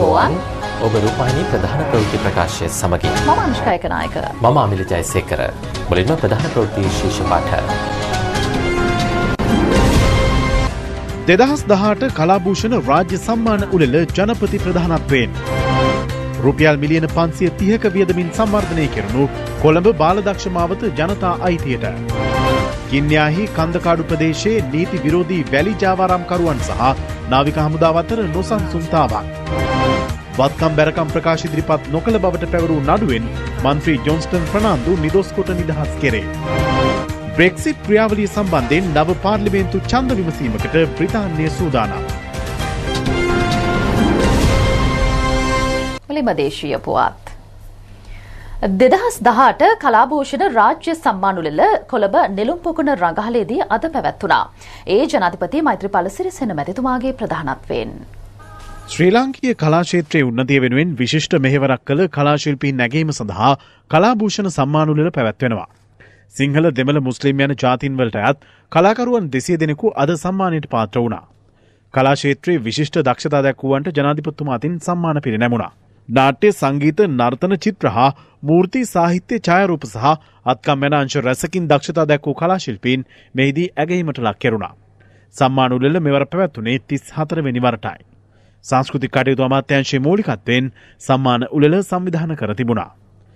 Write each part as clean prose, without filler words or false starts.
තෙරුවන් ඔබ රූපවාහිනී ප්‍රධාන ප්‍රවෘත්ති ප්‍රකාශය සමගින් මම අනුෂ්කායක නායක මම අමිල ජයසේකර මුලින්ම ප්‍රධාන ප්‍රවෘත්ති ශීර්ෂ පාඨ 2018 කලාභූෂණ රාජ්‍ය සම්මාන උළෙල ජනපති ප්‍රධානත්වයෙන් රුපියල් මිලියන 530ක වියදමින් සංවර්ධනය කෙරුණු කොළඹ බාලදක්ෂ මාවත ජනතා අයිතියට කින්යාහි කන්දකාඩු ප්‍රදේශයේ නීති විරෝධී වැලි ජාවාරම්කරුවන් සහ නාවික හමුදාව අතර නොසන්සුන්තාවක් වත්කම් බැරකම් ප්‍රකාශ ඉදිරිපත් නොකළ බවට පැවරූ නඩුවෙන් මන්ත්‍රී ජොන්ස්ටන් ප්‍රනාන්දු නිදොස් කොට නිදහස් කෙරේ. බ්‍රෙක්සිට් ක්‍රියාවලිය සම්බන්ධයෙන් නව පාර්ලිමේන්තු ඡන්ද විමසීමකට බ්‍රිතාන්‍යය සූදානම්. දේශීය පුවත් 2018 කලාභූෂණ රාජ්‍ය සම්මාන උළෙල කොළඹ නෙළුම් පොකුණ රඟහලේදී අද පැවැත්වුණා. ඒ ජනාධිපති මෛත්‍රීපාල සිරිසේන මැතිතුමාගේ ප්‍රධානත්වයෙන්. ශ්‍රී ලාංකීය කලා ක්ෂේත්‍රයේ උන්නතිය වෙනුවෙන් විශිෂ්ට මෙහෙවරක් කළ කලාශිල්පීන් නැගීම සඳහා කලාභූෂණ සම්මාන උළෙල පැවැත්වෙනවා. සිංහල දෙමළ මුස්ලිම් යන ජාතීන් වලටත් කලාකරුවන් 200 දෙනෙකු අද සම්මානයට පාත්‍ර වුණා. කලා ක්ෂේත්‍රයේ විශිෂ්ට දක්ෂතා දැක්වුවන්ට ජනාධිපතිතුමා අතින් සම්මාන පිරිනැමුණා. නාට්‍ය සංගීත නර්තන චිත්‍ර හා මූර්ති සාහිත්‍ය ඡායාරූප සහ අත්කම් යන අංශ රැසකින් දක්ෂතා දැක්වූ කලාශිල්පීන් මෙහිදී ඇගයීමට ලක් කෙරුණා. සම්මාන උළෙල මෙවර පැවැත්වුණේ 34 වෙනි වරටයි. සංස්කෘතික කටයුතු අමාත්‍යාංශයේ මූලිකත්වයෙන් සම්මාන උළෙල සංවිධානය කර තිබුණා.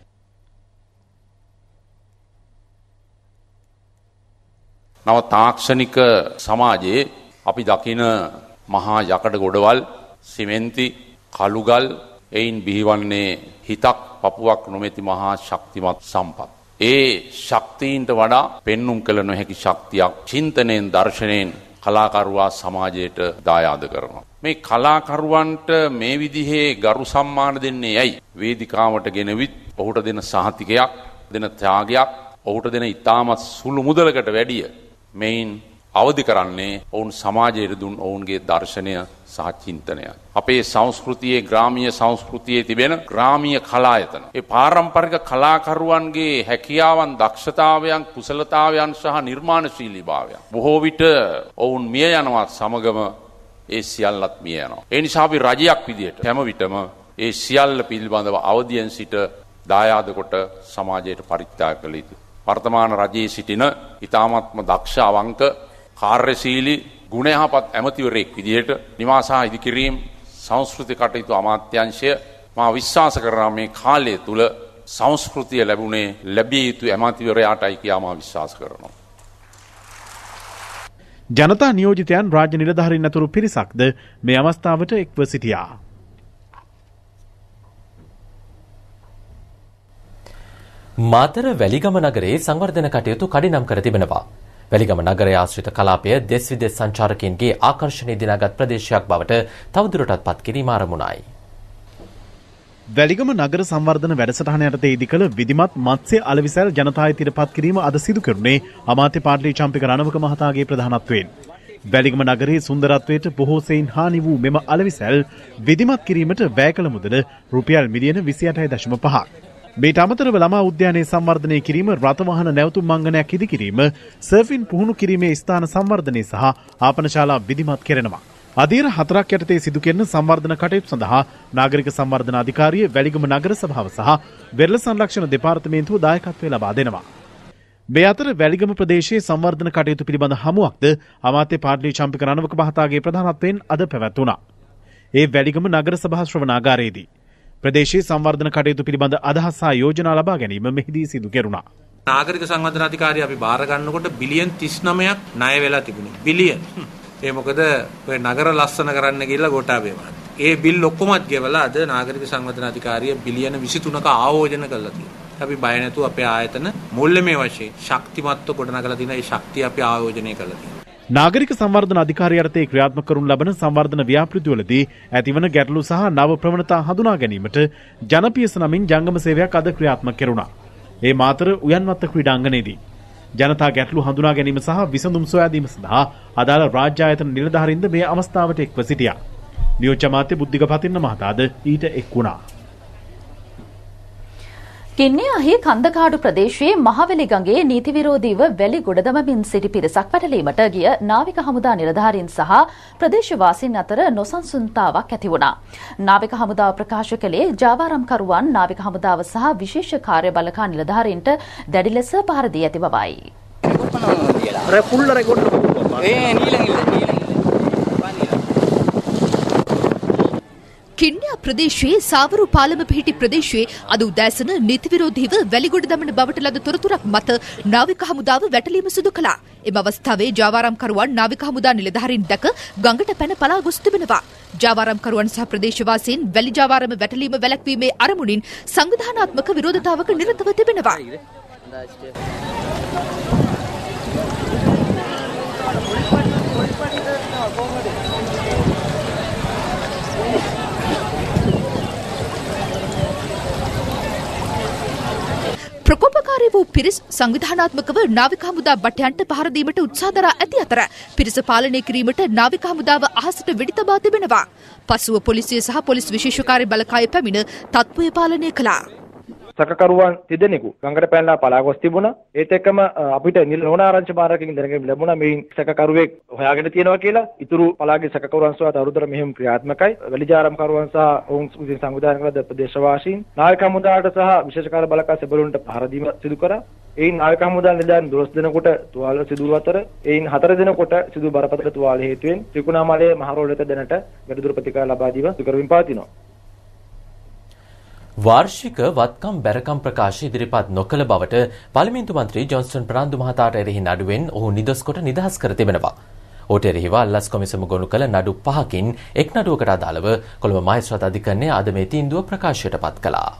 නව තාක්ෂණික සමාජයේ අපි දකින මහා යකඩ ගොඩවල් සිමෙන්ති කළුගල් එයින් බිහිවන්නේ හිතක් පපුවක් නොමැති මහා ශක්තිමත් සම්පත්. ඒ ශක්තියින්ට වඩා පෙන්눔 කළ නොහැකි ශක්තියක් චින්තනයෙන් දර්ශනයෙන් කලාකරුවා සමාජයට දායාද කරනවා. මේ කලාකරුවන්ට මේ විදිහේ ගරු සම්මාන දෙන්නේ ඇයි? වේදිකාවට ගෙනවිත් ඔහුට දෙන සහතිකයක්, දෙන ත්‍යාගයක්, ඔහුට දෙන ඉතාමත් සුළු මුදලකට වැඩිය මෙයින් අවදි කරන්නේ ඔවුන් සමාජයට දුන් ඔවුන්ගේ දර්ශනය සහ චින්තනය. අපේ සංස්කෘතියේ ග්‍රාමීය සංස්කෘතියේ තිබෙන ග්‍රාමීය කලායතන. ඒ පාරම්පරික කලාකරුවන්ගේ හැකියාවන්, දක්ෂතාවයන්, කුසලතාවයන් සහ නිර්මාණශීලීභාවයන් බොහෝ විට ඔවුන් මිය යනවත් සමගම ඒ සියල්ලත් මිය යනවා. ඒ නිසා අපි රජයක් විදියට හැම විටම ඒ සියල්ල පිළිබඳව අවදියෙන් සිට දායාද කොට සමාජයට පරිත්‍යාග කළ යුතුයි. වර්තමාන රජයේ සිටින ඉතාමත්ම දක්ෂ අවංක කාර්යශීලී ගුණ යහපත් ඇමතිවරයෙක් විදිහට නිවාස හා ඉදිකිරීම සංස්කෘති කටයුතු අමාත්‍යාංශය මා විශ්වාස කරනවා මේ කාලය තුල සංස්කෘතිය ලැබිය යුතු ඇමතිවරයාටයි කියා මා විශ්වාස කරනවා. ජනතා නියෝජිතයන් රාජ්‍ය නිලධාරීන් අතුරු පිරිසක්ද මේ අවස්ථාවට එක්ව සිටියා. මාතර වැලිගම නගරයේ සංවර්ධන කටයුතු කඩිනම් කර තිබෙනවා. වැලිගම නගරය ආශ්‍රිත කලාපය දෙස් විදෙස් සංචාරකයන්ගේ ආකර්ෂණය දිනාගත් ප්‍රදේශයක් බවට තවදුරටත් පත් කිරීම ආරමුණයි. වැලිගම නගර සංවර්ධන වැඩසටහන යටතේ ඉදි කළ විධිමත් මත්ස්‍ය අලවිසැල් ජනතා අයිතියට පත් කිරීම අද සිදු කෙරුණේ අමාත්‍ය පාටලී චම්පික රණවක මහතාගේ ප්‍රධානත්වයෙන්. වැලිගම නගරයේ සුන්දරත්වයට බොහෝ සෙයින් හානි වූ මෙම අලවිසැල් විධිමත් කිරීමට වැය කළ මුදල රුපියල් මිලියන 28.5ක්. මේට අමතරව ළමා උද්‍යානයේ සංවර්ධනය කිරීම, රථවාහන නැවතුම් මංගනයක් ඉදි කිරීම, සර්ෆින් පුහුණු කිරීමේ ස්ථාන සංවර්ධනය සහ ආපනශාලා විධිමත් කෙරෙනවා. අධීර 4ක් යටතේ සිදු කෙරෙන සංවර්ධන කටයුතු සඳහා නාගරික සංවර්ධන අධිකාරිය, වැලිගම නගර සභාව සහ වෙරළ සංරක්ෂණ දෙපාර්තමේන්තුව දායකත්වය ලබා දෙනවා. මේ අතර වැලිගම ප්‍රදේශයේ සංවර්ධන කටයුතු පිළිබඳ හමුවක්ද අමාත්‍ය පාටලී චම්පික රණවක මහතාගේ ප්‍රධානත්වයෙන් අද පැවැත්වුණා. ඒ වැලිගම නගර සභා ශ්‍රවණාගාරයේදී ප්‍රදේශීය සංවර්ධන කටයුතු පිළිබඳ අදහස් සහ යෝජනා ලබා ගැනීම මෙහිදී සිදු කෙරුණා. නාගරික සංවර්ධන අධිකාරිය අපි බාර ගන්නකොට බිලියන් 39ක් ණය වෙලා තිබුණේ. බිලියන්. ඒ මොකද ඔය නගර ලස්සන කරන්න ගිහලා ගෝඨාභය මහත්තයා. ඒ බිල් ඔක්කොමත් ගෙවලා අද නාගරික සංවර්ධන අධිකාරිය බිලියන 23ක ආයෝජන කළා තියෙනවා. අපි බය නැතුව අපේ ආයතන මුල්‍යමය වශයෙන් ශක්තිමත්ව ගොඩනගලා තියෙන ඒ ශක්තිය අපි ආයෝජනය කළා තියෙනවා. නාගරික සංවර්ධන අධිකාරිය යටතේ ක්‍රියාත්මක කරනු ලබන සංවර්ධන ව්‍යාපෘතිවලදී ඇතිවන ගැටලු සහ නව ප්‍රවණතා හඳුනා ගැනීමට ජනපියස නමින් ජංගම සේවයක් අද ක්‍රියාත්මක කෙරුණා. ඒ මාතර උයන්වත්ත ක්‍රීඩාංගණයේදී ජනතා ගැටලු හඳුනා ගැනීම සහ විසඳුම් සොයා දීම සඳහා අදාළ රාජ්‍ය ආයතන නිලධාරීන්ද මේ අවස්ථාවට එක්ව සිටියා. නියෝජ්‍ය අමාත්‍ය බුද්ධික පතින්න මහතාද ඊට එක් වුණා. කින්නියාහි කන්දකාඩු ප්‍රදේශයේ මහවැලි ගඟේ නීති විරෝධීව වැලි ගොඩ දමමින් සිටි පිරිසක් පැටලීමට ගිය නාවික හමුදා නිලධාරීන් සහ ප්‍රදේශවාසීන් අතර නොසන්සුන්තාවක් ඇති වුණා. නාවික හමුදාව ප්‍රකාශ කළේ ජාවාරම්කරුවන් නාවික හමුදාව සහ විශේෂ කාර්ය බළකා නිලධාරීන්ට දැඩි ලෙස පහර දී ඇති බවයි. කින්නියා ප්‍රදේශයේ සාවරු පාලම පිහිටි ප්‍රදේශයේ අද උදෑසන නීති විරෝධීව වැලිගොඩ දමන බවට ලද තොරතුරක් මත නාවික හමුදාව වැටලීම සිදු කළා. එම අවස්ථාවේ ජාවාරම්කරුවන් නාවික හමුදා නිලධාරීන් දැක ගඟට පැන පලා ගොස් තිබෙනවා. ජාවාරම්කරුවන් සහ ප්‍රදේශවාසීන් වැලි ජාවාරම වැටලීම වැළැක්වීමේ අරමුණින් සංවිධානාත්මක විරෝධතාවක නිරතව තිබෙනවා. ප්‍රකෝපකාරී වූ පිරිස් සංවිධානාත්මකව නාවික හමුදා බටයන්ට පහර දීමට උත්සාහ දරා ඇති අතර පිරිස පාලනය කිරීමට නාවික හමුදාව අහසට වෙඩි තබා තිබෙනවා. පසුව පොලිසිය සහ පොලිස් විශේෂ කාර්ය බළකාය පැමිණ තත්ත්වය පාලනය කළා. සැකකරුවන් තිදෙනෙකු ගඟට පැනලා පලා ගොස් තිබුණා. ඒත් එක්කම අපිට නිල නොනාරංචි මාර්ගයෙන් දැනගෙන ලැබුණා මේ සැකකරුවෙක් හොයාගෙන තියෙනවා කියලා. ඉතුරු පලාගේ සැකකරුවන් සහ තවදුරටත් මෙහෙම ක්‍රියාත්මකයි. වැලිජාරම්කරුවන් සහ ඔවුන් විසින් සංවිධානය කළ ප්‍රදේශවාසීන් නාවික හමුදාට සහ විශේෂ කාර්ය බළකා සෙබළුන්ට පහර දීම සිදු කරා. එයින් නාවික හමුදා නිලධාරීන් 12 දෙනෙකුට තුවාල සිදු වූ අතර එයින් 4 දෙනෙකුට සිදු බරපතල තුවාල හේතුවෙන් ත්‍රිකුණාමලයේ මහරෝල වෙත දැනට වැඩිදුර ප්‍රතිකාර ලබා දීම සිදු කරමින් පවතිනවා. වාර්ෂික වත්කම් බැරකම් ප්‍රකාශ ඉදිරිපත් නොකළ බවට පාර්ලිමේන්තු මන්ත්‍රී ජොන්ස්ටන් ප්‍රනාන්දු මහතාට එරෙහි නඩුවෙන් ඔහු නිදොස් කොට නිදහස් කර තිබෙනවා. ඔහුට එරෙහිව අල්ලස් කොමිසම ගොනු කළ නඩු 5කින් එක් නඩුවකට අදාළව කොළඹ මහේස්ත්‍රාත් අධිකරණය අද මේ තීන්දුව ප්‍රකාශයට පත් කළා.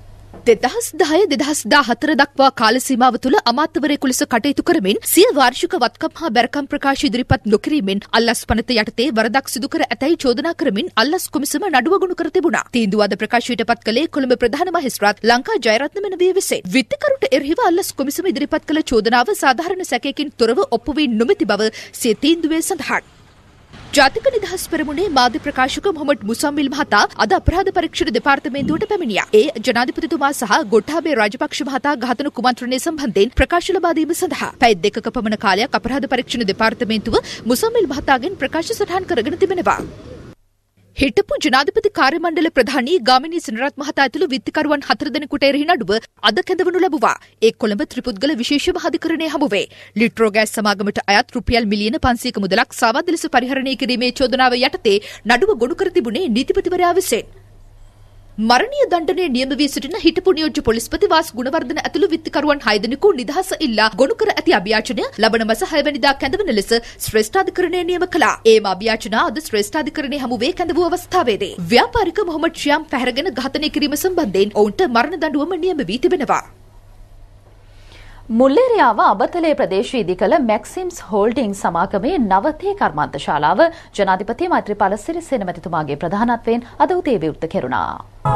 2010-2014 දක්වා කාල සීමාව තුළ අමාත්‍යවරයෙකු ලෙස කටයුතු කරමින් සිය වාර්ෂික වත්කම් හා බැරකම් ප්‍රකාශ ඉදිරිපත් නොකිරීමෙන් අල්ලස් පනත යටතේ වරදක් සිදු කර ඇතැයි චෝදනා කරමින් අල්ලස් කොමිසම නඩුව ගොනු කර තිබුණා. තීන්දුව අද ප්‍රකාශයට පත් කළේ කොළඹ ප්‍රධාන මහේස්ත්‍රාත් ලංකා ජයරත්න මෙනවිය විසින්. විත්තිකරුට එරෙහිව අල්ලස් කොමිසම ඉදිරිපත් කළ චෝදනාව සාධාරණ සැකයකින් තොරව ඔප්පු වී නොමැති බව සිය තීන්දුවේ සඳහන්. ජාතික නිදහස් පෙරමුණේ මාධ්‍ය ප්‍රකාශක මොහොමඩ් මුසම්මිල් මහතා අද අපරාධ පරීක්ෂණ දෙපාර්තමේන්තුවට පැමිණියා. ඒ ජනාධිපතිතුමා සහ ගොටාබේ රාජපක්ෂ මහතා ඝාතන කුමන්ත්‍රණය සම්බන්ධයෙන් ප්‍රකාශ ලබා දීම සඳහා පැය දෙකක පමණ කාලයක් අපරාධ පරීක්ෂණ දෙපාර්තමේන්තුව මුසම්මිල් මහතාගෙන් ප්‍රකාශ සටහන් කරගෙන තිබෙනවා. හිටපු ජනාධිපති කාර්ය මණ්ඩල ප්‍රධානී ගාමිණී සෙනරත් මහතා ඇතුළු විත්තිකරුවන් 4 දෙනෙකුට එරෙහි නඩුව අද කැඳවනු ලැබුවා. ඒ කොළඹ ත්‍රිපුද්ගල විශේෂ අධිකරණයේ හමුවේ ලිට්‍රෝ ගෑස් සමාගමට අයත් රුපියල් මිලියන 500ක මුදලක් සාවද්ද ලෙස පරිහරණය කිරීමේ චෝදනාව යටතේ නඩුව ගොනු කර තිබුණේ නීතිපතිවරයා විසින්. මරණීය දණ්ඩනයේ නියම වී සිටින හිටපු නියෝජ්‍ය පොලිස්පති වාස් ගුණවර්ධන ඇතුළු විත්තිකරුවන් 6 දෙනෙකු නිදහස ඉල්ලා ගොනු කර ඇති අභියාචනය ලබන මාස 6 වෙනිදා කැඳවන ලෙස ශ්‍රේෂ්ඨාධිකරණය නියම කළා. ඒම අභියාචන අද ශ්‍රේෂ්ඨාධිකරණයේ හමුවේ කැඳවූ අවස්ථාවේදී ව්‍යාපාරික මොහොමඩ් ෂියාම් පැහැරගෙන ඝාතනය කිරීම සම්බන්ධයෙන් ඔවුන්ට මරණ දඬුවම නියම වී තිබෙනවා. මුල්ලේරියාව අබතලේ ප්‍රදේශයේ ඉදිකළ මැක්සිම්ස් හෝල්ඩිං සමාගමේ නවතේ කර්මාන්ත ශාලාව ජනාධිපති මෛත්‍රීපාල සිරිසේන මැතිතුමාගේ ප්‍රධානත්වයෙන් අද උදේ විවෘත කෙරුණා.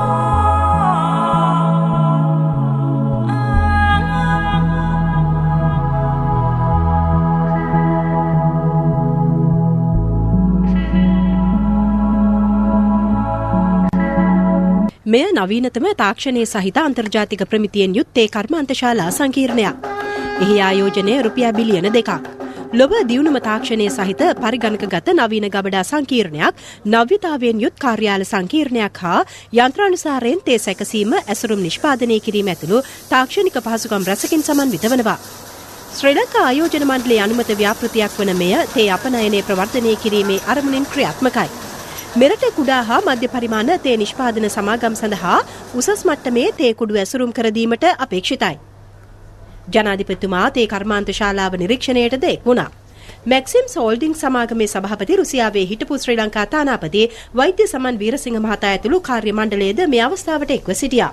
මෙය නවීනතම තාක්ෂණයේ සහිත අන්තර්ජාතික ප්‍රමිතියෙන් යුත් ඒ කර්මාන්තශාලා සංකීර්ණයක්. එහි ආයෝජනය රුපියල් බිලියන 2ක්. ලොව දියුණුම තාක්ෂණයේ සහිත පරිගණකගත නවීන ගබඩා සංකීර්ණයක්, නව්‍යතාවයෙන් යුත් කාර්යාල සංකීර්ණයක් හා යන්ත්‍රානුසාරයෙන් තේ සැකසීම, ඇසුරුම් නිෂ්පාදනය කිරීම ඇතුළු තාක්ෂණික පහසුකම් රැසකින් සමන්විත වනවා. ශ්‍රී ලංකා ආයෝජන මණ්ඩලයේ අනුමත ව්‍යාපෘතියක් වන මෙය තේ අපනයනය ප්‍රවර්ධනය කිරීමේ අරමුණින් ක්‍රියාත්මකයි. මෙරට කුඩා හා මධ්‍ය පරිමාණ තේ නිෂ්පාදන සමාගම් සඳහා උසස් මට්ටමේ තේ කුඩු ඇසුරුම් කර දීමට අපේක්ෂිතයි. ජනාධිපතිතුමා තේ කර්මාන්ත ශාලාව නිරීක්ෂණයටද එක් වුණා. මැක්සිම්ස් හෝල්ඩිං සමාගමේ සභාපති රුසියාවේ හිටපු ශ්‍රී ලංකා තානාපති වෛද්‍ය සමන් වීරසිංහ මහතා ඇතුළු කාර්ය මණ්ඩලයේද මේ අවස්ථාවට එක්ව සිටියා.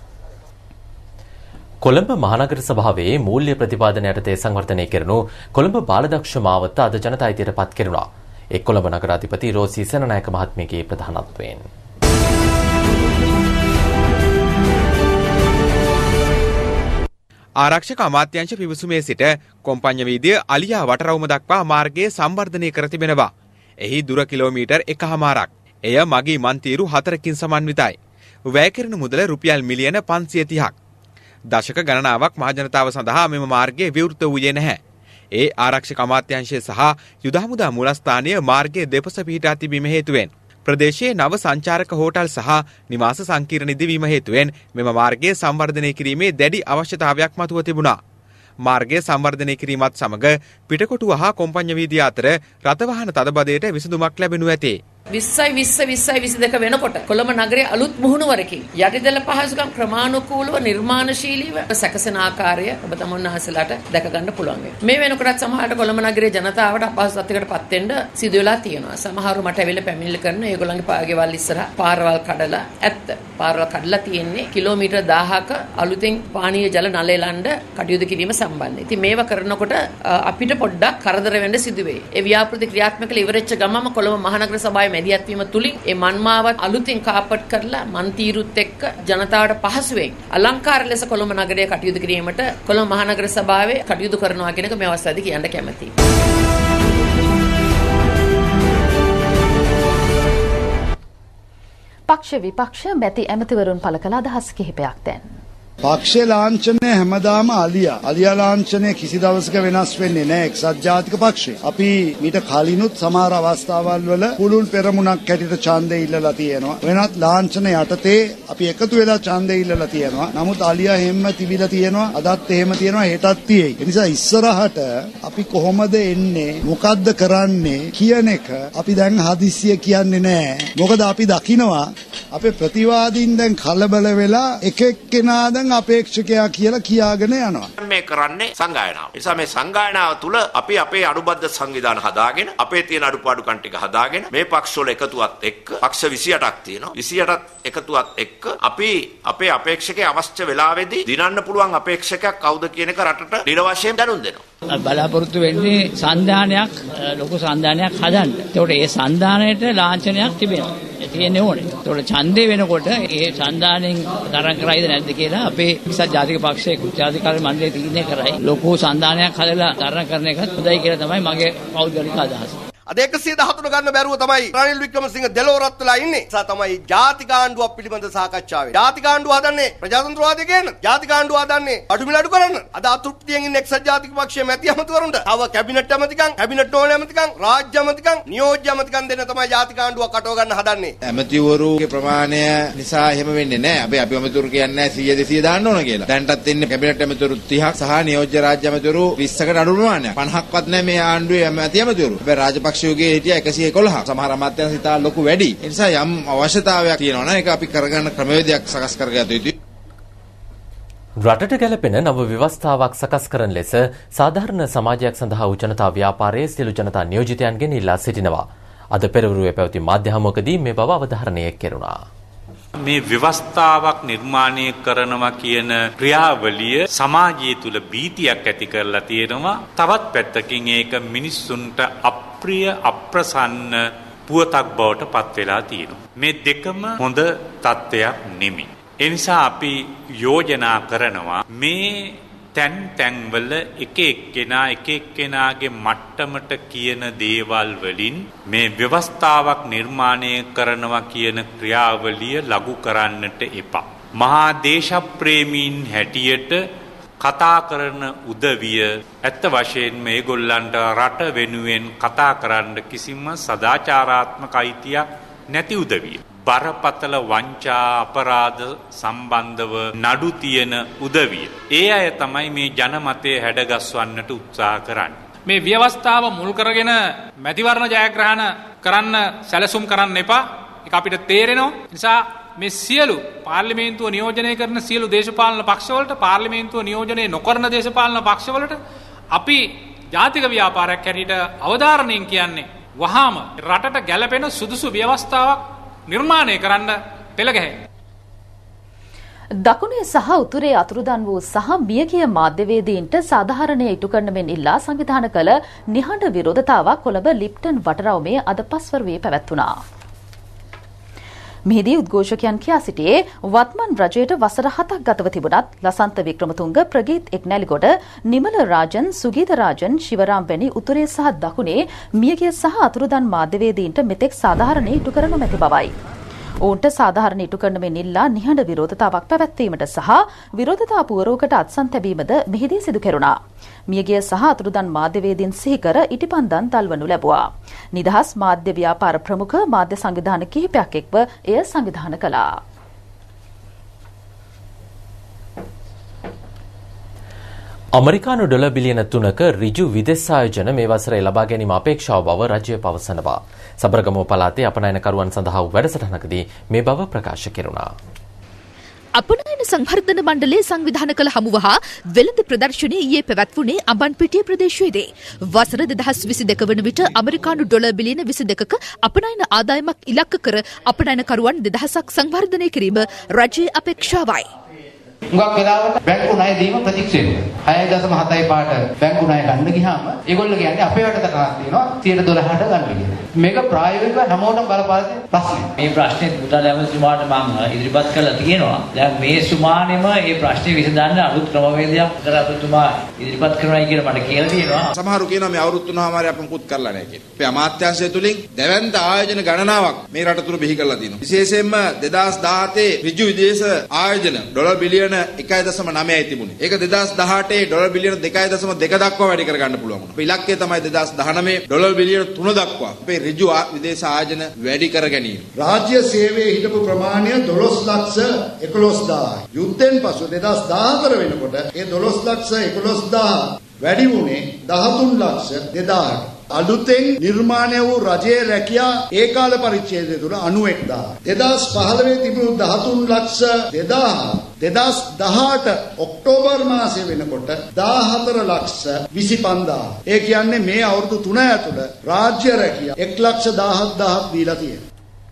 කොළඹ මහනගර සභාවේ මූල්‍ය ප්‍රතිපාදන යටතේ සංවර්ධනය කෙරුණු කොළඹ බාලදක්ෂ මාවත අද ජනතා අයිතියට පත් කෙරුණා. කොළඹ නගරාධිපති රෝසි සේනනායක මහත්මියගේ ප්‍රධානත්වයෙන්. ආරක්ෂක අමාත්‍යාංශ පිවිසුමේ සිට කොම්පඤ්ඤ වීදිය අලියා වටරවුම දක්වා මාර්ගයේ සම්වර්ධනය කර තිබෙනවා. එහි දුර කිලෝමීටර් 1.5ක්. එය මගී මන්තිරු 4කින් සමන්විතයි. වැය කෙරෙන මුදල රුපියල් මිලියන 530ක්. දශක ගණනාවක් මහජනතාව සඳහා මෙම මාර්ගය විවෘත වූයේ නැහැ. ඒ ආරක්ෂක අමාත්‍යාංශය සහ යුද හමුදා මූලස්ථානීය මාර්ගයේ දෙපස පිහිටා තිබීම හේතුවෙන් ප්‍රදේශයේ නව සංචාරක හෝටල් සහ නිවාස සංකීර්ණ ඉදිවීම හේතුවෙන් මෙම මාර්ගය සංවර්ධනය කිරීමේ දැඩි අවශ්‍යතාවයක් මතුව තිබුණා. මාර්ගය සංවර්ධනය කිරීමත් සමග පිටකොටුව හා කොම්පඤ්ඤ වීදිය අතර රථවාහන තදබදයට විසඳුමක් ලැබෙනු ඇතේ. 2022 වෙනකොට කොළඹ නගරයේ අලුත් මුහුණුවරකින් යටිදල පහසුකම් ක්‍රමානුකූලව නිර්මාණශීලීව සැකසෙන ආකාරය ඔබ තමුන්වහන්සේලාට දැක ගන්න පුළුවන් වෙනවා. මේ වෙනකොටත් සමහරට කොළඹ නගරයේ ජනතාවට අපහසුතාවයකට පත් වෙන්න සිදු වෙලා තියෙනවා. සමහරව මට ඇවිල්ලා පැමිණිලි කරන ඒගොල්ලන්ගේ පාගෙවල් ඉස්සරහා පාරවල් කඩලා ඇත්ත. පාරවල් කඩලා තියෙන්නේ කිලෝමීටර් 1000ක අලුතෙන් පානීය ජල නළය ලණ්ඩ කටයුතු කිරීම සම්බන්ධයෙන්. ඉතින් මේව කරනකොට අපිට පොඩ්ඩක් කරදර වෙන්න සිදු වෙයි. ඒ ව්‍යාපෘති ක්‍රියාත්මක කළ ඉවරෙච්ච ගමම කොළඹ මහනගර සභාවේ මැදිහත් වීම තුලින් ඒ මන්මාවත් අලුතින් කාපට් කරලා මන්තිරුත් එක්ක ජනතාවට පහසුවෙන් අලංකාර ලෙස කොළඹ නගරයේ කටයුතු කිරීමට කොළඹ මහනගර සභාවේ කටයුතු කරනවා කියන එක මේ අවස්ථාවේදී කියන්න කැමැතියි. පක්ෂ විපක්ෂ මැති ඇමතිවරුන් පළ කළ අදහස් කිහිපයක් දැන්. පක්ෂ ලාංඡනය හැමදාම අලියා ලාංඡනය කිසි දවසක වෙනස් වෙන්නේ නැහැ එක්සත් ජාතික පක්ෂේ. අපි මීට කලිනුත් සමහර අවස්ථාවල් වල පුළුල් පෙරමුණක් හැටියට ඡන්දය ඉල්ලලා තියෙනවා. වෙනත් ලාංඡන යටතේ අපි එකතු වෙලා ඡන්දය ඉල්ලලා තියෙනවා. නමුත් අලියා හැම තිබිලා තියෙනවා. අදත් එහෙම තියෙනවා හෙටත් තියෙයි. ඒ නිසා ඉස්සරහට අපි කොහොමද එන්නේ මොකද්ද කරන්නේ කියන එක අපි දැන් හදිස්සිය කියන්නේ නැහැ. මොකද අපි දකිනවා අපේ ප්‍රතිවාදීන් දැන් කලබල වෙලා එක එක්කෙනා දැන් අපේක්ෂකයා කියලා කියාගෙන යනවා. මේ කරන්නේ සංගායනාව. ඒ නිසා මේ සංගායනාව තුල අපි අපේ අනුබද්ධ සංවිධාන හදාගෙන අපේ තියෙන අඩුපාඩුකම් ටික හදාගෙන මේ පක්ෂ වල එකතුවත් එක්ක පක්ෂ 28ක් තියෙනවා. 28ත් එකතුවත් එක්ක අපි අපේ අපේක්ෂකේ අවශ්‍ය වෙලාවේදී දිනන්න පුළුවන් අපේක්ෂකයක් කවුද කියන එක රටට නිර වශයෙන් දැනුම් දෙනවා. බලාපොරොත්තු වෙන්නේ සන්ධානයක් ලොකු සන්ධානයක් හදන්න. ඒකට ඒ සන්ධානයට ලාංඡනයක් තිබෙනවා. ඒ තියෙන්නේ ඕනේ. ඒකට ඡන්දේ වෙනකොට ඒ සන්ධානයෙන් තරම් කරයිද නැද්ද කියලා අපේ ඉස්සත් ජාතික පක්ෂයේ කුත්‍යාධිකාරී මණ්ඩලය තීරණය කරයි. ලොකු සන්ධානයක් හදලා තරම් කරන එකත් හොඳයි කියලා තමයි මගේ පෞද්ගලික අදහස. අද 113 ගන්න බැරුව තමයි රනිල් වික්‍රමසිංහ දෙලොරත් වෙලා ඉන්නේ. ඒ නිසා තමයි ජාතික ආණ්ඩුවක් පිළිබඳ සාකච්ඡාවේ. ජාතික ආණ්ඩුව හදන්නේ ප්‍රජාතන්ත්‍රවාදී කියන. ජාතික ආණ්ඩුව හදන්නේ අඩුමිල අඩු කරන්න. අද අතෘප්තියෙන් ඉන්න එක්සත් ජාතික පක්ෂයේ මැති ඇමතිවරුන්ට තව කැබිනට් ඇමතිකම්, කැබිනට් ඕන ඇමතිකම්, රාජ්‍ය ඇමතිකම්, නියෝජ්‍ය ඇමතිකම් දෙන්න තමයි ජාතික ආණ්ඩුවක් අටව ගන්න හදන්නේ. ඇමතිවරුගේ ප්‍රමාණය නිසා එහෙම වෙන්නේ නැහැ. අපි ඇමතිවරු කියන්නේ 100 200 දාන්න ඕන කියලා. දැන්ටත් ඉන්නේ කැබිනට් ඇමතිවරු 30ක් සහ නියෝජ්‍ය රාජ්‍ය ඇමතිවරු 20කට අඩු ප්‍රමාණයක්. 50ක්වත් නැහැ මේ ආණ්ඩුවේ ඇමතිවරු. හැබැයි රාජපක්ෂයෝගේ හිටියා 111. සමහර අමාත්‍යංශ ඉතා ලොකු වැඩි. ඒ නිසා යම් අවශ්‍යතාවයක් තියෙනවා නම් ඒක අපි කරගන්න ක්‍රමවේදයක් සකස් කරගත යුතුයි. රටට ගැලපෙන නව ව්‍යවස්ථාවක් සකස් කරන ලෙස සාධාරණ සමාජයක් සඳහා වූ ජනතා ව්‍යාපාරයේ සියලු ජනතා නියෝජිතයන්ගෙන් ඉල්ලා සිටිනවා. අද පෙරවරුවේ පැවති මාධ්‍ය හමුවකදී මේ බව අවධාරණය කෙරුණා. මේ ව්‍යවස්ථාවක් නිර්මාණය කරනවා කියන ක්‍රියාවලිය සමාජය තුළ භීතියක් ඇති කරලා තියෙනවා. තවත් පැත්තකින් ඒක මිනිස්සුන්ට අප්‍රිය අප්‍රසන්න පුවතක් බවට පත් වෙලා තියෙනවා. මේ දෙකම හොඳ තත්ත්වයක් නෙමෙයි. ඒ නිසා අපි යෝජනා කරනවා මේ තැන්වල එක එක්කෙනාගේ මට්ටමට කියන දේවල් වලින් මේ ව්‍යවස්ථාවක් නිර්මාණය කරනවා කියන ක්‍රියාවලිය ලඝු කරන්නට එපා. මහා දේශප්‍රේමීන් හැටියට කතා කරන උදවිය ඇත්ත වශයෙන්ම මේගොල්ලන්ට රට වෙනුවෙන් කතා කරන්න කිසිම සදාචාරාත්මක අයිතියක් නැති උදවිය. බරපතල වංචා අපරාධ සම්බන්ධව නඩු තියෙන උදවිය. ඒ අය තමයි මේ ජනමතය හැඩගස්වන්නට උත්සාහ කරන්නේ. මේ ව්‍යවස්ථාව මුල් කරගෙන මැතිවරණ ජයග්‍රහණ කරන්න සැලසුම් කරන්න එපා. ඒක අපිට තේරෙනවා. නිසා මේ සියලු පාර්ලිමේන්තුව නියෝජනය කරන සියලු දේශපාලන පක්ෂවලට පාර්ලිමේන්තුව නියෝජනය නොකරන දේශපාලන පක්ෂවලට අපි ජාතික ව්‍යාපාරයක් හැටියට අවධාරණයෙන් කියන්නේ වහාම රටට ගැළපෙන සුදුසු ව්‍යවස්ථාවක් නිර්මාණය කරන්න පෙළගැහෙන්න. දකුණේ සහ උතුරේ අතුරුදන් වූ සහ මියගිය මාධ්‍යවේදීන්ට සාධාරණය ඉටු කරන මෙන් ඉල්ලා සංවිධානය කළ නිහඬ විරෝධතාවක් කොළඹ ලිප්ටන් වටරවුමේ අද පස්වරුවේ පැවැත්වුණා. මෙහිදී උද්ඝෝෂකයන් කියා සිටියේ වත්මන් රජයට වසර 7ක් ගතව තිබුණත් ලසන්ත වික්‍රමතුංග, ප්‍රගීත් එක්නැලිගොඩ, නිමල රාජන්, සුගීත රාජන්, ශිවරාම් වැනි උතුරේ සහ දකුණේ මියගිය සහ අතුරුදන් මාධ්‍යවේදීන්ට මෙතෙක් සාධාරණය ඉටු කර නොමැති බවයි. ඔවුන්ට සාධාරණ ඉටු කරන මෙන් ඉල්ලා නිහඬ විරෝධතාවක් පැවැත්වීමට සහ විරෝධතා පුවරුවකට අත්සන් තැබීමද මෙහිදී සිදු කෙරුණා. මියගිය සහ අතුරුදන් මාධ්‍යවේදීන් සිහිකර ඉටිපන්දම් දල්වනු ලැබුවා. නිදහස් මාධ්‍ය ව්‍යාපාර ප්‍රමුඛ මාධ්‍ය සංවිධාන කිහිපයක් එක්ව එය සංවිධානය කළා. අමරිකානු ඩොලර් බිලියන 3ක ඍජු විදෙස් ආයෝජන මේ වසරේ ලබා ගැනීම අපේක්ෂාව බව රජය පවසනවා. සබරගමුව පළාතේ අපනයනකරුවන් සඳහා වූ වැඩසටහනකදී මේ බව ප්‍රකාශ කෙරුණා. අපනයන සංවර්ධන මණ්ඩලයේ සංවිධාන කළ හමුව හා වෙළඳ ප්‍රදර්ශනය ඊයේ පැවැත්වුණේ අඹන්පිටිය ප්‍රදේශයේදී. වසර 2022 වන විට අමරිකානු ඩොලර් බිලියන 22ක අපනයන ආදායමක් ඉලක්ක කර අපනයනකරුවන් 2000ක් සංවර්ධනය කිරීම රජයේ අපේක්ෂාවයි. උඟක් වෙලාවට බැංකු ණය දීම ප්‍රතික්ෂේප. 6.75 පාට බැංකු ණය ගන්න ගියාම ඒගොල්ලෝ කියන්නේ අපේ වැඩසටහනක් තියෙනවා 112ට ගන්න කියලා. මේක ප්‍රායෝගිකව හැමෝටම බලපාන ප්‍රශ්නයක්. මේ ප්‍රශ්නේ මුදල් ඇමතිතුමාට මම ඉදිරිපත් කළා තියෙනවා. දැන් මේ සුමානෙම මේ ප්‍රශ්නේ විසඳන්න අලුත් ක්‍රමවේදයක් අපතුමා ඉදිරිපත් කරනවා කියලා මට කියලා තියෙනවා. සමහරු කියනවා මේ අවුරුදු 3මාරි අපි මුකුත් කරලා නැහැ කියලා. අපේ අමාත්‍යාංශය තුලින් දැවැන්ත ආයෝජන ගණනාවක් මේ රට තුල බිහි කරලා තියෙනවා. විශේෂයෙන්ම 2017 ඍජු විදේශ ආයෝජන ඩොලර් බිලියන 1.9යි තිබුණේ. ඒක 2018 ඩොලර් බිලියන 2.2 දක්වා වැඩි කරගන්න පුළුවන් වුණා. අපේ ඉලක්කය තමයි 2019 ඩොලර් බිලියන 3 දක්වා අපේ ඍජු විදේශ ආයෝජන වැඩි කර ගැනීම. රාජ්‍ය සේවයේ හිටපු ප්‍රමාණය 12,11,000. යුද්ධෙන් පසු 2014 වෙනකොට ඒ 12,11,000 වැඩි වුණේ 13,02,000ට. අලුතෙන් නිර්මාණය වූ රජයේ රැකියා ඒ කාල පරිච්ඡේදය තුළ 91,000. 2015 තිබුණු 13,02,000 2018 ඔක්තෝබර් මාසයේ වෙනකොට 14,25,000. ඒ කියන්නේ මේ අවුරුදු 3 ඇතුළත රාජ්‍ය රැකියා 1,17,000ක් දීලා තියෙනවා.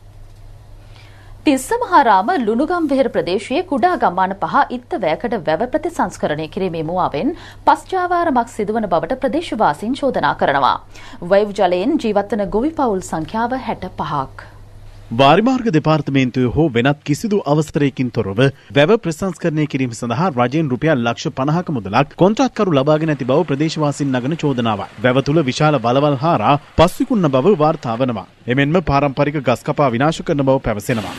තිස්සමහාරාම ලුණුගම්වෙහෙර ප්‍රදේශයේ කුඩා ගම්මාන 5 ඉත්තවැයකඩ වැව ප්‍රතිසංස්කරණය කිරීමේ මුවාවෙන් පස්චාවාරමක් සිදුවන බවට ප්‍රදේශවාසීන් චෝදනා කරනවා. වෛව් ජලයෙන් ජීවත් වන ගොවි පවුල් සංඛ්‍යාව 65ක්. වාරිමාර්ග දෙපාර්තමේන්තුවේ හෝ වෙනත් කිසිදු අවස්ථරයකින් තොරව වැව ප්‍රසංස්කරණය කිරීම සඳහා රජයෙන් රුපියල් ලක්ෂ 50ක මුදලක් කොන්ත්‍රාත්කරු ලබාගෙන ඇති බව ප්‍රදේශවාසීන් නගන චෝදනාවයි. වැව තුල විශාල බලවල් හාරා පස් විකුණන බව වාර්තා වනවා. එමෙන්ම පාරම්පරික ගස් කපා විනාශ කරන බව පැවසෙනවා.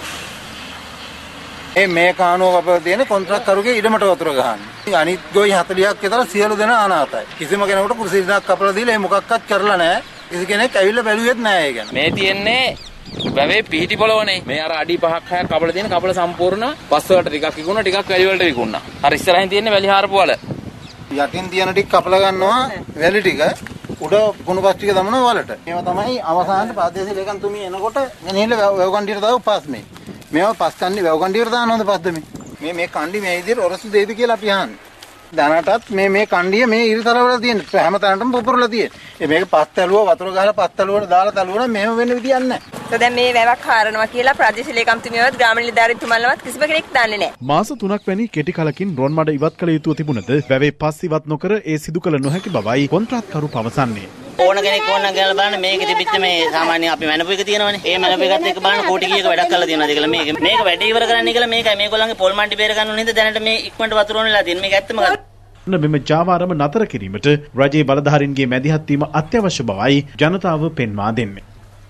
මේ කානුව අපව තියෙන කොන්ත්‍රාත්කරුගේ ඉඩමට වතුර ගහන්නේ. අනිත් ගොවි 40ක් විතර සියලු දෙනා අනාථයි. කිසිම කෙනෙකුට කුරුසිරිනක් කපලා දීලා ඒ මොකක්වත් කරලා නැහැ. කිසි කෙනෙක් ඇවිල්ලා බැලුවෙත් නැහැ ඒ ගැන. මේ තියෙන්නේ වැවේ පිහිටි පොළවනේ. මේ අර අඩි 5ක් 6ක් කපලා තියෙන කපල සම්පූර්ණ පස් වලට ටිකක් විකුණා ටිකක් වැලි වලට විකුණා. අර ඉස්සරහින් තියෙන්නේ වැලි හාරපු වල. යටින් තියෙන ටික කපලා ගන්නවා වැලි ටික උඩ කුණු පස් ටික දමනවා වලට. මේවා තමයි අවසානයේ ප්‍රාදේශීය ලේකම්තුමිය එනකොට ගෙනහිල්ලා වැව කණ්ඩියට දාව පස් මේ. මේවා පස් කණ්ඩි වැව කණ්ඩියට දානවද පස්ද මේ කණ්ඩි මේ විදිහට ඔරසු දෙයිද කියලා අපි අහන්නේ. දැනටත් මේ කණ්ඩිය මේ ඉරිතල වල තියෙන හැම තැනටම පුපුරලා තියෙන. මේක පස් තැලුව වතුර ගහලා පස් තැලුවට දාලා තැලුවනම් මෙහෙම වෙන්න විදියක් නැහැ. දැන් මේ වැවක් හරනවා කියලා ප්‍රාදේශීය ලේකම්තුමියවත් ග්‍රාම නිලධාරීතුමන්ලවත් කිසිම කෙනෙක් දන්නේ නැහැ. මාස 3ක් වැනි කෙටි කලකින් රොන් මඩ ඉවත් කළ යුතුව තිබුණද වැවේ පස් ඉවත් නොකර ඒ සිදු කළ නොහැකි බවයි කොන්ත්‍රාත්කරු පවසන්නේ. ඕන කෙනෙක් ඕන ගාලා බලන්න මේක තිබිච්ච මේ සාමාන්‍ය අපි මැනපු එක තියෙනවනේ. ඒ මැනපු එකත් එක්ක බලන්න කෝටි කීයක වැඩක් කරලා තියෙනවද කියලා මේක වැඩ ඉවර කරන්න කියලා මේකයි මේගොල්ලන්ගේ පොල් මණ්ඩි බේර ගන්න ඕනේ නේද දැනට මේ ඉක්මනට වතුර ඕනෙලා තියෙන මේක ඇත්තම මෙම ජාවාරම නතර කිරීමට රජයේ බලධාරීන්ගේ මැදිහත් වීම අත්‍යවශ්‍ය බවයි ජනතාව පෙන්වා දෙන්නේ.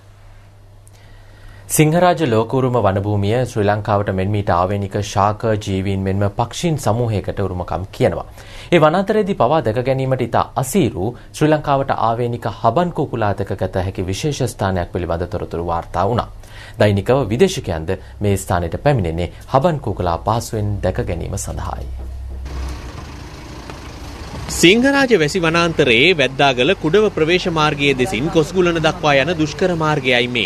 සිංහරාජ ලෝකෝරුම වනභූමිය ශ්‍රී ලංකාවට මෙන් මීට ආවේනික ශාක ජීවීන් මෙන්ම පක්ෂීන් සමූහයකට උරුමකම් කියනවා. ඒ වනාන්තරයේදී පවා දැක ගැනීමට ඉතා අසීරු ශ්‍රී ලංකාවට ආවේනික හබන් කුකුලා දැකගත හැකි විශේෂ ස්ථානයක් පිළිබඳ තොරතුරු වාර්තා වුණා. දෛනිකව විදේශිකයන්ද මේ ස්ථානයට පැමිණෙන්නේ හබන් කුකුලා පහසුවෙන් දැක ගැනීම සඳහායි. සිංහරාජ වැසි වනාන්තරයේ වැද්දාගල කුඩව ප්‍රවේශ මාර්ගයේ දෙසින් කොස්ගුලන දක්වා යන දුෂ්කර මාර්ගයයි මේ.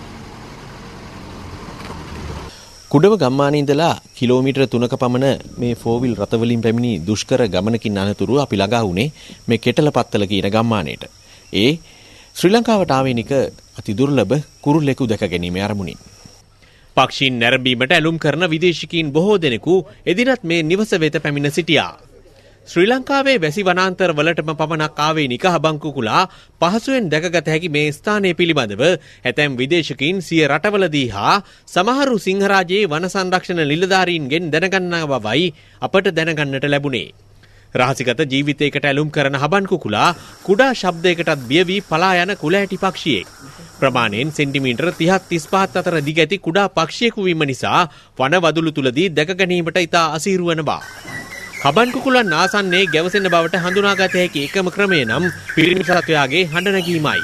කුඩව ගම්මානයේ ඉඳලා කිලෝමීටර 3ක පමණ මේ ෆෝවිල් රථවලින් පැමිණි දුෂ්කර ගමනකින් අනතුරු අපි ළඟා වුණේ මේ කෙටලපත්තල කියන ගම්මානයට. ඒ ශ්‍රී ලංකාවට ආවේනික අති දුර්ලභ කුරුල්ලෙකු දැක ගැනීම අරමුණින්. පක්ෂීන් නැරඹීමට ඇලුම් කරන විදේශිකයින් බොහෝ දෙනෙකු එදිනත් මේ නිවස වෙත පැමිණ සිටියා. ශ්‍රී ලංකාවේ වැසි වනාන්තර වලටම පමණක් ආවේනික හබන් කුකුලා පහසුවෙන් දැකගත හැකි මේ ස්ථානය පිළිබඳව ඇතැම් විදේශිකයින් සිය රටවලදී හා සමහරු සිංහරාජයේ වන සංරක්ෂණ නිලධාරීන්ගෙන් දැනගන්නා බවයි අපට දැනගන්නට ලැබුණේ. රහසිගත ජීවිතයකට ඇලුම් කරන හබන් කුකුලා කුඩා ශබ්දයකටත් බිය වී පලා යන කුලෑටි පක්ෂියෙක්. ප්‍රමාණයෙන් සෙන්ටිමීටර් 30-35 අතර දිග ඇති කුඩා පක්ෂියෙකු වීම නිසා වන වදුළු තුලදී දැක ගැනීමට ඉතා අසීරු වනවා. කබන් කුකුලන් ආසන්නයේ ගැවසෙන බවට හඳුනාගත හැකි එකම ක්‍රමය නම් පිරිමි සත්වයාගේ හඬ නැගීමයි.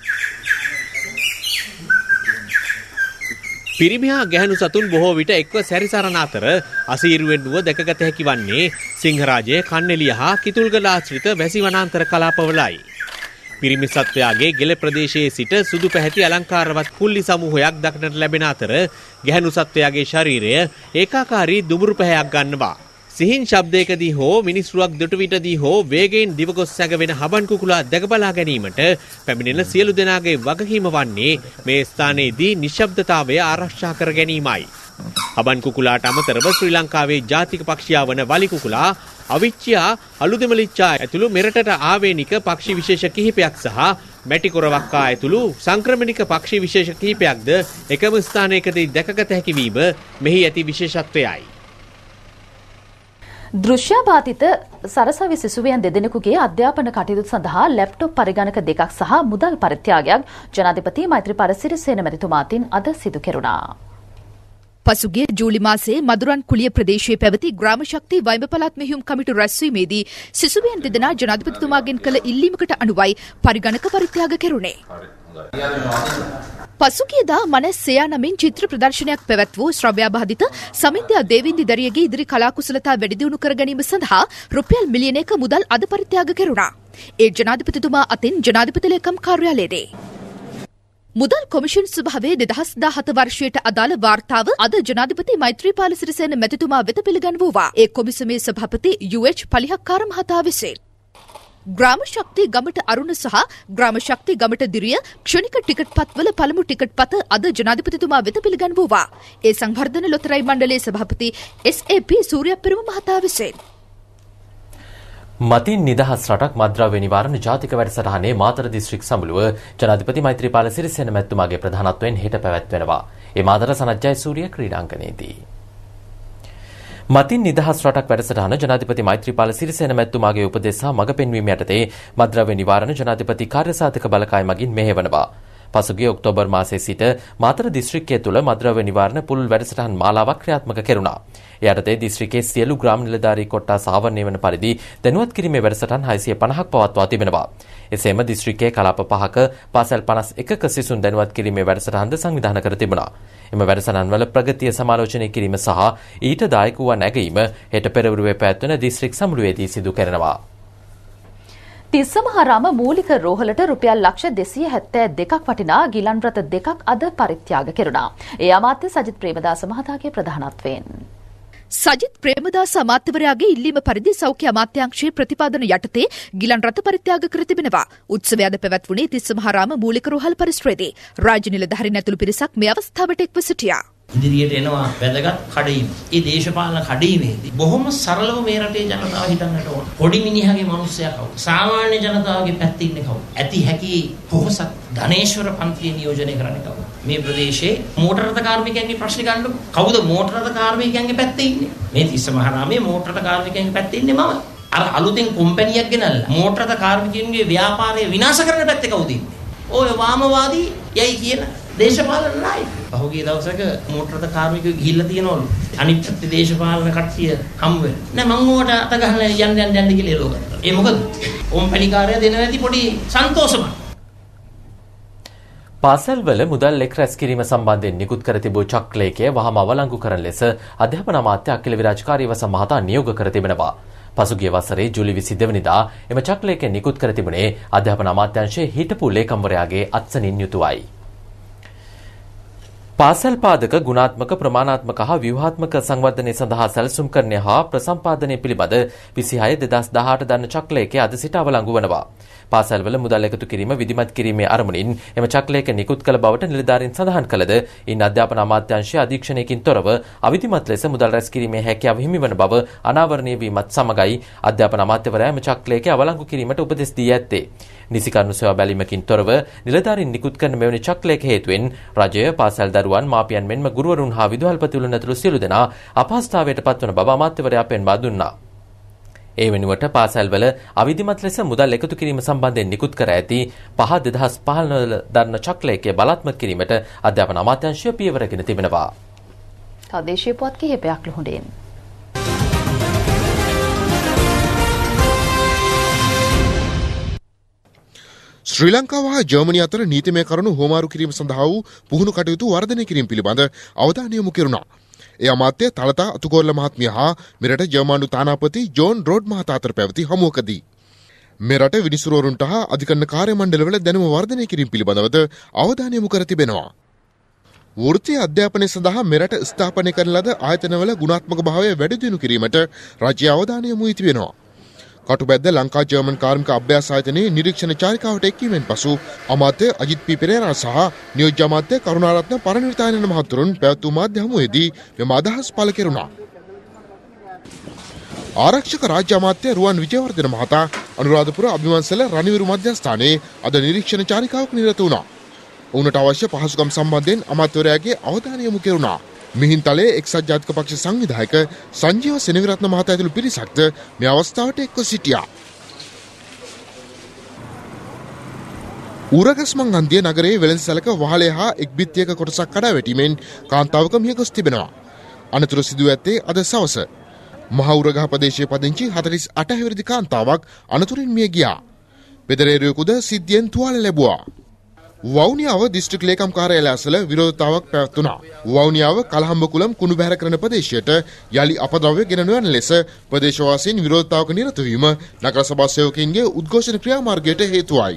පිරිමිහා ගැහැණු සතුන් බොහෝ විට එක්ව සැරිසරන අතර අසීරුවෙන් වුව දැකගත හැකි වන්නේ සිංහරාජය, කන්නැලිය හා කිතුල්ගල ආශ්‍රිත වැසි වනාන්තර කලාපවලයි. පිරිමි සත්වයාගේ ගෙල ප්‍රදේශයේ සිට සුදු පැහැති අලංකාරවත් කුල්ලි සමූහයක් දක්නට ලැබෙන අතර ගැහැණු සත්වයාගේ ශරීරය ඒකාකාරී දුඹුරු පැහැයක් ගන්නවා. සිහින් ශබ්දයකදී හෝ මිනිස්රුවක් දුටු විටදී හෝ වේගයෙන් දිවගොස් සැඟවෙන හබන් කුකුලා දැක බලා ගැනීමට පැමිණෙන සියලු දෙනාගේ වගකීම වන්නේ මේ ස්ථානයේදී නිශ්ශබ්දතාවය ආරක්ෂා කර ගැනීමයි. හබන් කුකුලාට අමතරව ශ්‍රී ලංකාවේ ජාතික පක්ෂියා වන වලි කුකුලා, අවිච්චියා, අලුදෙමලිච්චා ඇතුළු මෙරටට ආවේනික පක්ෂි විශේෂ කිහිපයක් සහ මැටිකොරවක්කා ඇතුළු සංක්‍රමණික පක්ෂි විශේෂ කිහිපයක්ද එකම ස්ථානයකදී දැකගත හැකි වීම මෙහි ඇති විශේෂත්වයයි. දෘශ්‍යබාධිත සරසවි සිසුවියන් දෙදෙනෙකුගේ අධ්‍යාපන කටයුතු සඳහා ලැප්ටොප් පරිගණක දෙකක් සහ මුදල් පරිත්‍යාගයක් ජනාධිපති මෛත්‍රීපාල සිරිසේන මැතිතුමාටින් අද සිදු කෙරුණා. පසුගිය ජූලි මාසයේ මදුරන් කුලිය ප්‍රදේශයේ පැවති ග්‍රාම ශක්ති වයිඹ පළාත් මෙහෙයුම් කමිටු රැස්වීමේදී සිසුවියන් දෙදෙනා ජනාධිපතිතුමාගෙන් කළ ඉල්ලීමකට අනුවයි පරිගණක පරිත්‍යාග කෙරුණේ. පසුගියදා මනස් සෙයා නමින් චිත්‍ර ප්‍රදර්ශනයක් පැවැත් වූ ශ්‍රව්‍යාබාධිත සමින්දයා දේවින්දි දරියගේ ඉදිරි කලා කුසලතා වැඩි දියුණු කර ගැනීම සඳහා රුපියල් මිලියනයක මුදල් අද පරිත්‍යාග කෙරුණා. ඒ ජනාධිපතිතුමා අතින් ජනාධිපති ලේකම් කාර්යාලයේදී මුදල් කොමිෂන් සභාවේ 2017 වර්ෂයට අදාළ වාර්තාව අද ජනාධිපති මෛත්‍රීපාල සිරිසේන මැතිතුමා වෙත පිළිගන්වුවා. ඒ කොමිසමේ සභාපති UH පලිහක්කාර මහතා විසින් ග්‍රාම ශක්ති ගමට අරුණ සහ ග්‍රාම ශක්ති ගමට දිරිය ක්ෂණික ටිකට් පත්වල පළමු ටිකට් පත අද ජනාධිපතිතුමා වෙත පිළිගන්වුවා. ඒ සංවර්ධන ලොතරැයි මණ්ඩලයේ සභාපති SAP සූර්යපෙරම මහතා විසින් මතින් නිදහස් රටක් මද්‍රව්‍ය නිවාරණ ජාතික වැඩසටහනේ මාතර දිස්ත්‍රික් සමුළුව ජනාධිපති මෛත්‍රීපාල සිරිසේන මැතිතුමාගේ ප්‍රධානත්වයෙන් හෙට පැවැත්වෙනවා. ඒ මාතර සනත් ජයසූරිය ක්‍රීඩාංගණයේදී මතින් නිදහස් රටක් වැඩසටහන ජනාධිපති මෛත්‍රීපාල සිරිසේන මැතිතුමාගේ උපදෙස් සහ මඟ පෙන්වීම යටතේ මද්‍රව්‍ය නිවාරණ ජනාධිපති කාර්යසාධක බලකාය මගින් මෙහෙවනවා. පසුගිය ඔක්තෝබර් මාසයේ සිට මාතර දිස්ත්‍රික්කය තුළ මද්‍රව්‍ය නිවාරණ පුළුල් වැඩසටහන් මාලාවක් ක්‍රියාත්මක කෙරුණා. ඒ යටතේ දිස්ත්‍රික්කයේ සියලු ග්‍රාම නිලධාරී කොට්ටාස ආවරණය වන පරිදි දැනුවත් කිරීමේ වැඩසටහන් 650ක් පවත්වා තිබෙනවා. එසේම දිස්ත්‍රික්කයේ කලාප 5ක පාසල් 51ක සිසුන් දැනුවත් කිරීමේ වැඩසටහන්ද සංවිධානය කර තිබුණා. එම වැඩසටහන්වල ප්‍රගතිය සමාලෝචනය කිරීම සහ ඊට දායක වූ නැගීම හෙට පෙරවරුවේ පැවැත්වෙන දිස්ත්‍රික් සමුළුවේදී සිදු කරනවා. තිස්සමහාරාම මූලික රෝහලට රුපියල් ලක්ෂ 272ක් වටිනා ගිලන් රථ දෙකක් අද පරිත්‍යාග කෙරුණා. ඒ අමාත්‍ය සජිත් ප්‍රේමදාස මහතාගේ ප්‍රධානත්වයෙන්. සජිත් ප්‍රේමදාස අමාත්‍යවරයාගේ ඉල්ලීම පරිදි සෞඛ්‍ය අමාත්‍යාංශයේ ප්‍රතිපාදන යටතේ ගිලන් රථ පරිත්‍යාග කර තිබෙනවා. උත්සවය අද පැවැත්වුණේ තිස්සමහාරාම මූලික රෝහල් පරිසරයේදී. රාජ්‍ය නිලධාරීන් ඇතුළු පිරිසක් මේ අවස්ථාවට එක්ව සිටියා. ඉදිරියට එනවා වැදගත් කඩයිම. ඒ දේශපාලන කඩයිමේදී බොහොම සරලව මේ රටේ ජනතාව හිතන්නට ඕන. පොඩි මිනිහාගේ මිනිස්සයා කවුද? සාමාන්‍ය ජනතාවගේ පැත්තේ ඉන්නේ කවුද? ඇති හැකි පොහොසත් ධනේශ්වර පන්තිය නියෝජනය කරන්නේ කවුද? මේ ප්‍රදේශයේ මෝටර රථ කාර්මිකයන්ගේ ප්‍රශ්න ගන්නකො. කවුද මෝටර රථ කාර්මිකයන්ගේ පැත්තේ ඉන්නේ? මේ තිස්සමහාරාමේ මෝටර රථ කාර්මිකයන්ගේ පැත්තේ ඉන්නේ මම. අර අලුතෙන් කොම්පැනියක් ගෙනල්ලා මෝටර රථ කාර්මිකයන්ගේ ව්‍යාපාරය විනාශ කරන පැත්තේ කවුද ඉන්නේ? ඔය වාමවාදී යයි කියන දේශපාලන නායක. පහුගිය දවසක මෝටර රථ කාර්මිකයෝ ගිහිල්ලා තියනවලු. අනිත් පැත්තේ දේශපාලන කට්ටිය හම් වෙන. නෑ මං ඕකට අත ගහලා යන්න කියලා එළවගත්තා. ඒ මොකද? කොම්පැනිකාරයා දෙනවා ඇති පොඩි සන්තෝෂමක්. පාසල්වල මුදල් එක් රැස් කිරීම සම්බන්ධයෙන් නිකුත් කර තිබූ චක්‍රලේඛය වහම අවලංගු කරන ලෙස අධ්‍යාපන අමාත්‍ය අකිල විරාජ් කාර්යවස මහතා නියෝග කර තිබෙනවා. පසුගිය වසරේ ජූලි 22 වෙනිදා එම චක්‍රලේඛය නිකුත් කර තිබුණේ අධ්‍යාපන අමාත්‍යාංශයේ හිටපු ලේකම්වරයාගේ අත්සනින් යුතුවයි. පාසල් පාදක ගුණාත්මක ප්‍රමාණාත්මක හා ව්‍යුහාත්මක සංවර්ධනය සඳහා සැලසුම් කරණය හා ප්‍රසම්පාදනය පිළිබඳ 26/2018 දන්න චක්‍රලේඛය අද සිට අවලංගු වනවා. පාසල්වල මුදල් එකතු කිරීම විධිමත් කිරීමේ අරමුණින් එම චක්‍රලේඛය නිකුත් කළ බවට නිලධාරීන් සඳහන් කළද ඉන් අධ්‍යාපන අමාත්‍යාංශයේ අධීක්ෂණයකින් තොරව අවිධිමත් ලෙස මුදල් රැස් කිරීමේ හැකියාව හිමිවන බව අනාවරණය වීමත් සමගයි අධ්‍යාපන අමාත්‍යවරයා එම චක්‍රලේඛය අවලංගු කිරීමට උපදෙස් දී ඇත්තේ. නිසිකරුණු සේවා බැලීමකින් තොරව නිලධාරීන් නිකුත් කරන මෙවැනි චක්‍රලේඛ හේතුවෙන් රජය පාසල් දරුවන් මාපියන් මෙන්ම ගුරුවරුන් හා විදුහල්පතිවරුන් ඇතුළු සියලු දෙනා අපහසුතාවයට පත්වන බව අමාත්‍යවරයා පෙන්වා දුන්නා. ඒ වෙනුවට පාසල්වල අවිධිමත් ලෙස මුදල් එකතු කිරීම සම්බන්ධයෙන් නිකුත් කර ඇති 5/2015 වල දරන චක්‍රයකේ බලාත්මක කිරීමට අධ්‍යාපන අමාත්‍යාංශය පියවරගෙන තිබෙනවා. තවදේශීය පුවත් කිහිපයක් ලුහුඬෙන්. ශ්‍රී ලංකාව හා ජර්මනිය අතර නීතිමය කරුණු හුවමාරු කිරීම සඳහා වූ පුහුණු කටයුතු වර්ධනය කිරීම පිළිබඳ අවධානය යොමු කෙරුණා. ඒ අමාත්‍ය තලතා අතුගෝල්ල මහත්මිය හා මෙරට ජර්මන්ු තානාපති ජෝන් රෝඩ් මහතා අතර පැවති හමුවකදී මෙරට විනිසුරුවරුන්ට හා අධිකරණ කාර්ය මණ්ඩලවල දැනුම වර්ධනය කිරීම පිළිබඳවද අවධානය යොමු කර තිබෙනවා. වෘත්තීය අධ්‍යාපනය සඳහා මෙරට ස්ථාපනය කරන ලද ආයතනවල ගුණාත්මක භාවය වැඩි දියුණු කිරීමට රජය අවධානය යොමු වී තිබෙනවා. කටුබැද්ද ලංකා ජර්මන් කාර්මික අභ්‍යාස ආයතනයේ නිරීක්ෂණ චාරිකාවට එක්වීමෙන් පසු අමාත්‍ය අජිත් පී පෙරේරා සහ නියෝජ්‍ය අමාත්‍ය කරුණාරත්න පරණවිතානන මහතුරුන් පැවැත්වූ මාධ්‍ය හමුවේදී මෙම අදහස් පළ කෙරුණා. ආරක්ෂක රාජ්‍ය අමාත්‍ය රුවන් විජේවර්ධන මහතා අනුරාධපුර අභිවංශල රණවිරු මධ්‍යස්ථානයේ අද නිරීක්ෂණ චාරිකාවක් නිරත වුණා. ඔවුන්ට අවශ්‍ය පහසුකම් සම්බන්ධයෙන් අමාත්‍යවරයාගේ අවධානය යොමු කෙරුණා. මිහින්තලේ එක්සත් ජාතික පක්ෂ සංවිධායක සංජීව සෙනවිරත්න මහතා ඇතුළු පිරිසක්ද මේ අවස්ථාවට එක්ව සිටියා. ඌරගස්මන් හන්දිය නගරයේ වෙළඳසැලක වහලය හා එක් බිත්තියක කොටසක් කඩා වැටීමෙන් කාන්තාවක මිය ගොස් තිබෙනවා. අනතුර සිදුව ඇත්තේ අද සවස. මහ ඌරගහ ප්‍රදේශයේ පදිංචි 48 හැවිරිදි කාන්තාවක් අනතුරින් මිය ගියා. පෙදරේරුවෙකුද සිද්ධියෙන් තුවාල ලැබුවා. වවුනියාව දිස්ත්‍රික් ලේකම් කාර්යාලය අසල විරෝධතාවක් පැවැත්වුණා. වවුනියාව කලහම්බකුලම් කුණු බැහැර කරන ප්‍රදේශයට යලි අපද්‍රව්‍ය ගෙන නොයන ලෙස ප්‍රදේශවාසීන් විරෝධතාවක නිරත වීම නගර සභා සේවකයින්ගේ උද්ඝෝෂණ ක්‍රියාමාර්ගයට හේතුවයි.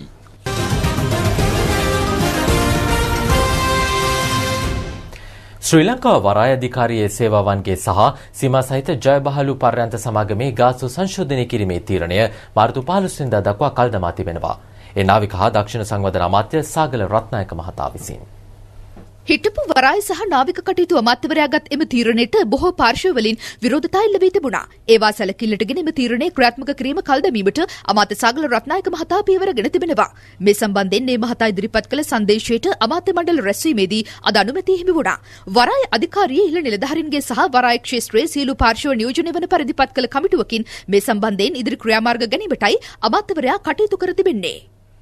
ශ්‍රී ලංකා වරාය අධිකාරියේ සේවාවන්ගේ සහ සීමා සහිත ජයබහලු පර්යන්ත සමාගමේ ගාස්තු සංශෝධනය කිරීමේ තීරණය මාර්තු 15 වෙනිදා දක්වා කල් දමා තිබෙනවා. ඒ නාවික හා දක්ෂිණ සංවර්ධන අමාත්‍ය සාගල රත්නායක මහතා විසින් හිටපු වරාය සහ නාවික කටයුතු අමාත්‍යවරයාගත් එම තීරණයට බොහෝ පාර්ශ්වවලින් විරෝධතා එල්ල වී තිබුණා. ඒවා සැලකිල්ලටගෙන එම තීරණය ක්‍රියාත්මක කිරීම කල් දැමීමට අමාත්‍ය සාගල රත්නායක මහතා පියවරගෙන තිබෙනවා. මේ සම්බන්ධයෙන් මේ මහතා ඉදිරිපත් කළ සංදේශයට අමාත්‍ය මණ්ඩල රැස්වීමේදී අද අනුමැතිය හිමි වුණා. වරාය අධිකාරියේ ඉහළ නිලධාරීන්ගේ සහ වරාය ක්ෂේත්‍රයේ සියලු පාර්ශ්ව නියෝජනය වන පරිදි පත් කළ කමිටුවකින් මේ සම්බන්ධයෙන් ඉදිරි ක්‍රියාමාර්ග ගැනීමටයි අමාත්‍යවරයා කටයුතු කර තිබෙන්නේ.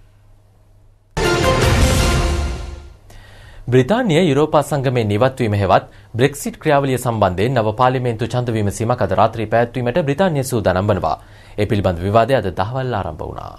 බ්‍රිතාන්‍ය යුරෝපා සංගමයෙන් ඉවත්වීම හෙවත් බ්‍රෙක්සිට් ක්‍රියාවලිය සම්බන්ධයෙන් නව පාර්ලිමේන්තු ඡන්ද විමසීමක් අද රාත්‍රී පැවැත්වීමට බ්‍රිතාන්‍ය සූදානම් වනවා. ඒ පිළිබඳ විවාදය අද දහවල් ආරම්භ වුණා.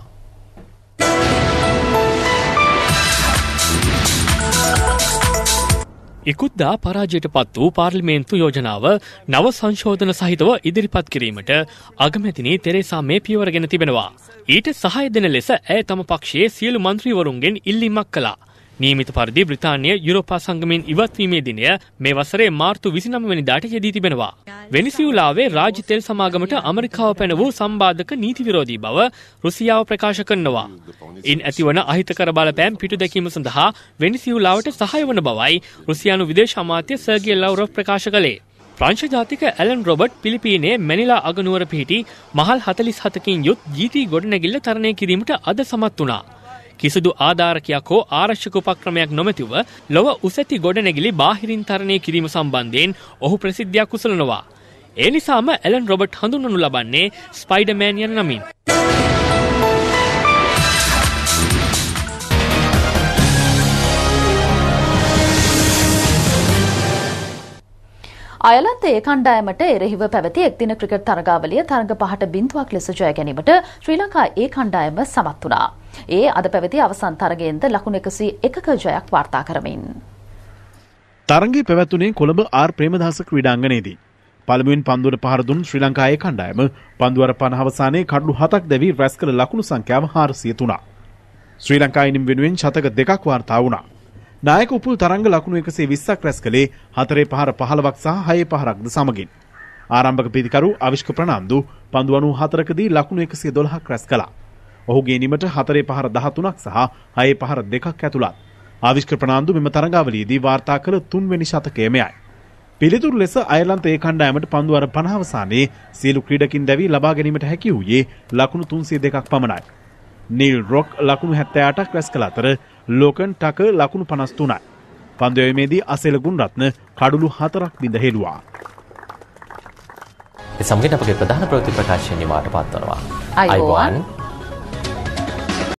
ඉකුත්දා පරාජයට පත් වූ පාර්ලිමේන්තු යෝජනාව නව සංශෝධන සහිතව ඉදිරිපත් කිරීමට අගමැතිනි තෙරේසා මේ පියවරගෙන තිබෙනවා. ඊට සහාය දෙන ලෙස ඇය තම පක්ෂයේ සියලු මන්ත්‍රීවරුන්ගෙන් ඉල්ලීමක් කළා. නියමිත පරිදි බ්‍රිතාන්‍ය යුරෝපා සංගමයෙන් ඉවත්වීමේ දිනය මේ වසරේ මාර්තු 29 වෙනිදාට යෙදී තිබෙනවා. වෙනිසියුලාවේ රාජ්‍ය තෙල් සමාගමට ඇමරිකාව පැන වූ සම්බාධක නීති විරෝධී බව රුසියාව ප්‍රකාශ කරනවා. ඉන් ඇතිවන අහිතකර බලපෑම් පිටු දැකීම සඳහා වෙනිසියුලාවට සහාය වන බවයි රුසියානු විදේශ අමාත්‍ය සර්ගී ලව්රොව් ප්‍රකාශ කළේ. ප්‍රංශ ජාතික ඇලන් රොබර්ට් පිලිපීනයේ මැනිලා අගනුවර පිහිටි මහල් 47කින් යුත් GT ගොඩනැගිල්ල තරණය කිරීමට අද සමත් වුණා. කිසිදු ආධාරකයක් හෝ ආරක්ෂක උපක්‍රමයක් නොමැතිව ලොව උසැති ගොඩනැගිලි බාහිරින් තරණය කිරීම සම්බන්ධයෙන් ඔහු ප්‍රසිද්ධියක් උසලනවා. ඒ නිසාම ඇලන් රොබර්ට් හඳුන්වනු ලබන්නේ ස්පයිඩර්මෑන් යන නමින්. අයර්ලන්තයේ කණ්ඩායමට එරෙහිව පැවති එක්දින ක්‍රිකට් තරගාවලිය තරඟ 5-0ක් ලෙස ජය ගැනීමට ශ්‍රී ලංකා ඒ කණ්ඩායම සමත් වුණා. ඒ අද පැවති අවසන් තරගයෙන්ද ලකුණු 101ක ජයක් වාර්තා කරමින්. තරගයේ පැවැත්ුණේ කොළඹ ආර් ප්‍රේමදාස ක්‍රීඩාංගණයේදී. පළමුවෙන් පන්දුවට පහර දුන් ශ්‍රී ලංකා ඒ කණ්ඩායම පන්දුවර 50 අවසානයේ කඩලු 7ක් දැවි රැස් කළ ලකුණු සංඛ්‍යාව 403. ශ්‍රී ලංකා ඉනිම් වෙනුවෙන් ශතක 2ක් වාර්තා වුණා. නායක උපුල් තරංග ලකුණු 120ක් රැස් කළේ 4 පහර 15ක් සහ 6 පහරක්ද සමගින්. ආරම්භක පිතිකරු අවිෂ්ක ප්‍රනාන්දු පන්දු 94කදී ලකුණු 112ක් රැස් කළා. ඔහුගේ නිමට 4 පහර 13ක් සහ 6 පහර 2ක් ඇතුළත්. ආවිෂ්ක ප්‍රනාන්දු මෙම තරගාවලියේදී වාර්තා කළ 3 වෙනි ශතකය මෙයයි. පිළිතුරු ලෙස අයර්ලන්ත ඒ කණ්ඩායමට පන්දුවර 50 අවසානයේ සියලු ක්‍රීඩකින් දැවි ලබා ගැනීමට හැකි වූයේ ලකුණු 302ක් පමණයි. නීල් රොක් ලකුණු 78ක් රැස් කළ අතර ලෝකන් ටක ලකුණු 53යි. පන්දුවීමේදී අසෙල ගුණරත්න කඩලු 4ක් බිඳ හෙළුවා. ඒ සමගින් අපගේ ප්‍රධාන ප්‍රවෘත්ති ප්‍රකාශය නිමාවට පත්වනවා. අයිබෝවන්.